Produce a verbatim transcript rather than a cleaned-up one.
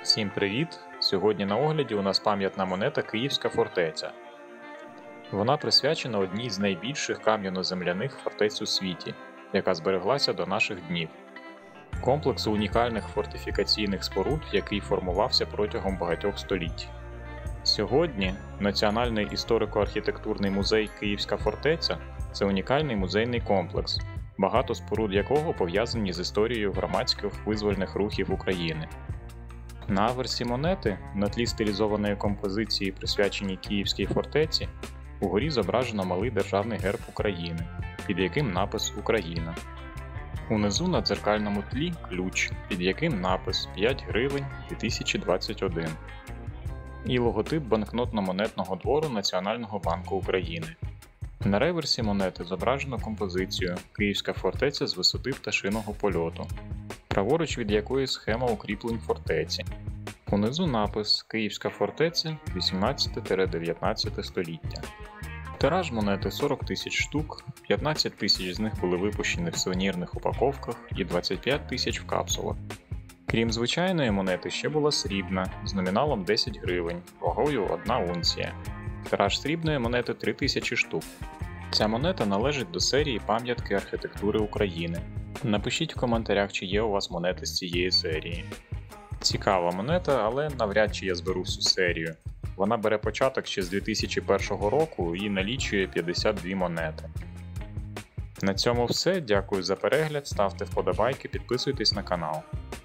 Всім привіт! Сьогодні на огляді у нас пам'ятна монета Київська фортеця. Вона присвячена одній з найбільших кам'яно-земляних фортець у світі, яка збереглася до наших днів. Комплексу унікальних фортифікаційних споруд, який формувався протягом багатьох століть. Сьогодні Національний історико-архітектурний музей Київська фортеця – це унікальний музейний комплекс, багато споруд якого пов'язані з історією громадських визвольних рухів України. На аверсі монети, на тлі стилізованої композиції, присвяченій Київській фортеці, угорі зображено малий державний герб України, під яким напис «Україна». Унизу на дзеркальному тлі ключ, під яким напис п'ять гривень дві тисячі двадцять один. І логотип банкнотно-монетного двору Національного банку України. На реверсі монети зображено композицію «Київська фортеця з висоти пташиного польоту», праворуч від якої схема укріплень фортеці. Унизу напис «Київська фортеця вісімнадцяте-дев'ятнадцяте століття». Тираж монети сорок тисяч штук, п'ятнадцять тисяч з них були випущені в сувенірних упаковках і двадцять п'ять тисяч в капсулах. Крім звичайної монети, ще була срібна, з номіналом десять гривень, вагою одна унція. Тираж срібної монети три тисячі штук. Ця монета належить до серії «Пам'ятки архітектури України». Напишіть в коментарях, чи є у вас монети з цієї серії. Цікава монета, але навряд чи я зберу всю серію. Вона бере початок ще з дві тисячі першого року і налічує п'ятдесят дві монети. На цьому все, дякую за перегляд, ставте вподобайки, підписуйтесь на канал.